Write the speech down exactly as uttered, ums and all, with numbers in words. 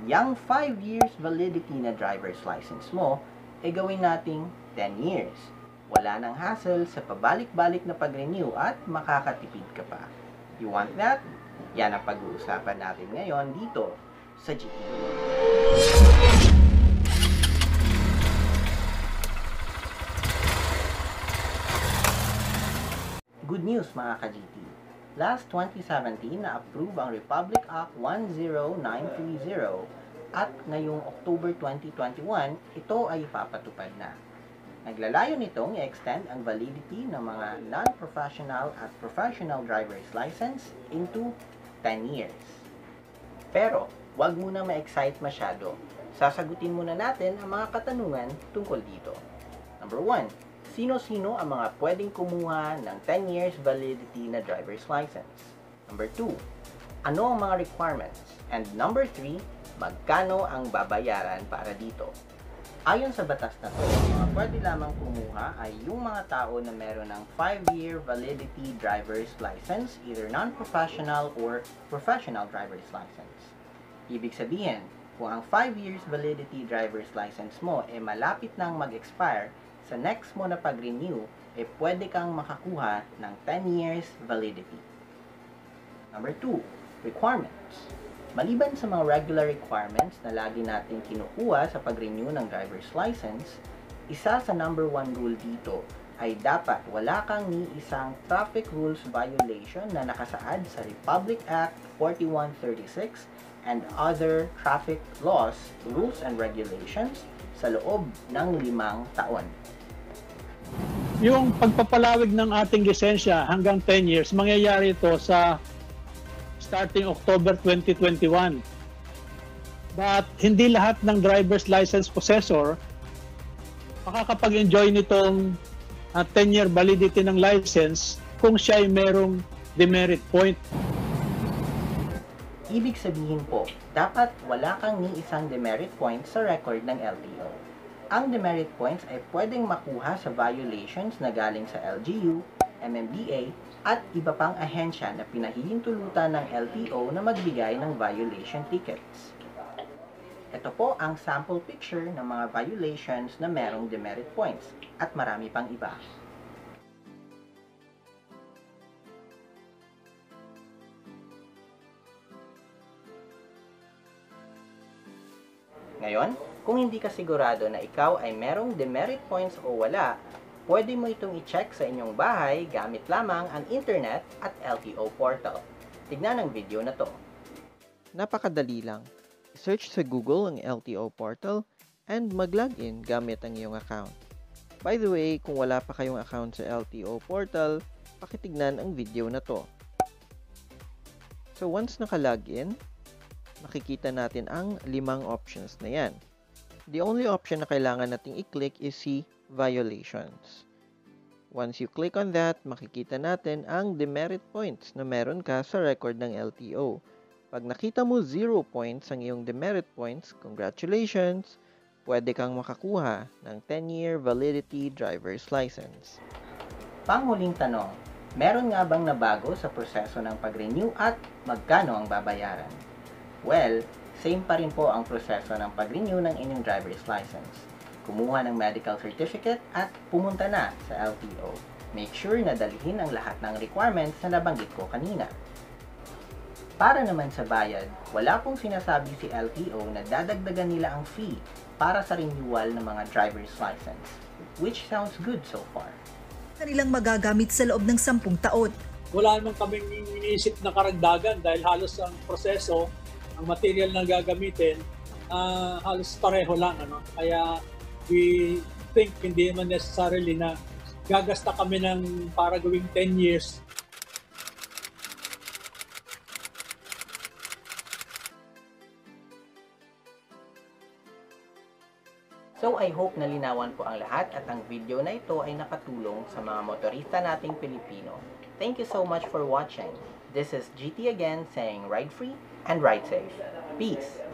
yung five years validity na driver's license mo, e gawin nating ten years. Wala nang hassle sa pabalik-balik na pag-renew at makakatipid ka pa. You want that? Yan ang pag-uusapan natin ngayon dito sa G T. Good news mga ka-G T. Last twenty seventeen na-approve ang Republic Act one zero nine three zero at ngayong October twenty twenty-one, ito ay ipapatupad na. Naglalayo nitong i-extend ang validity ng mga non-professional at professional driver's license into ten years. Pero, wag muna ma-excite masyado. Sasagutin muna natin ang mga katanungan tungkol dito. Number one, sino-sino ang mga pwedeng kumuha ng ten years validity na driver's license? Number two, ano ang mga requirements? And number three, magkano ang babayaran para dito? Ayon sa batas na to, mga pwede lamang kumuha ay yung mga tao na meron ng five year validity driver's license, either non-professional or professional driver's license. Ibig sabihin, kung ang five years validity driver's license mo ay malapit nang mag-expire, sa next mo na pag-renew, eh pwede kang makakuha ng ten years validity. Number two, requirements. Maliban sa mga regular requirements na lagi natin kinukuha sa pag-renew ng driver's license, isa sa number one rule dito ay dapat wala kang ni isang traffic rules violation na nakasaad sa Republic Act forty-one thirty-six and other traffic laws, rules and regulations sa loob ng limang taon. Yung pagpapalawig ng ating lisensya hanggang ten years, mangyayari ito sa starting October twenty twenty-one. But hindi lahat ng driver's license possessor makakapag-enjoy nitong uh, ten year validity ng license kung siya ay merong demerit point. Ibig sabihin po, dapat wala kang ni isang demerit point sa record ng L T O. Ang demerit points ay pwedeng makuha sa violations na galing sa L G U, M M D A, at iba pang ahensya na pinahihintulutan ng L T O na magbigay ng violation tickets. Ito po ang sample picture ng mga violations na merong demerit points at marami pang iba. Ngayon, kung hindi ka sigurado na ikaw ay merong demerit points o wala, pwede mo itong i-check sa inyong bahay gamit lamang ang internet at L T O portal. Tignan ang video na to. Napakadali lang. Search sa Google ang L T O portal and mag-login gamit ang iyong account. By the way, kung wala pa kayong account sa L T O portal, pakitignan ang video na to. So once naka-login, makikita natin ang limang options na yan. The only option na kailangan nating i-click is si violations. Once you click on that, makikita natin ang demerit points na meron ka sa record ng L T O. Pag nakita mo zero points ang iyong demerit points, congratulations! Pwede kang makakuha ng ten year validity driver's license. Panghuling tanong, meron nga bang nabago sa proseso ng pag-renew at magkano ang babayaran? Well, same pa rin po ang proseso ng pag-renew ng inyong driver's license. Kumuha ng medical certificate at pumunta na sa L T O. Make sure na dalhin ang lahat ng requirements na nabanggit ko kanina. Para naman sa bayad, wala pong sinasabi si L T O na dadagdagan nila ang fee para sa renewal ng mga driver's license, which sounds good so far. Kanilang magagamit sa loob ng sampung taon. Wala naman kaming iniisip na karagdagan dahil halos ang proseso, ang material na gagamitin, uh, halos pareho lang. Ano? Kaya we think hindi naman necessarily na gagasta kami ng para gawing ten years. So I hope nalinawan po ang lahat at ang video na ito ay nakatulong sa mga motorista nating Pilipino. Thank you so much for watching. This is G T again saying ride free and ride safe. Peace!